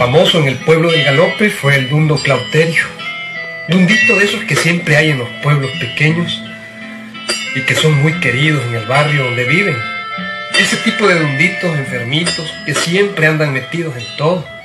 famoso en el pueblo del Galope fue el dundo Clauterio. Dundito de esos que siempre hay en los pueblos pequeños y que son muy queridos en el barrio donde viven. Ese tipo de dunditos enfermitos que siempre andan metidos en todo.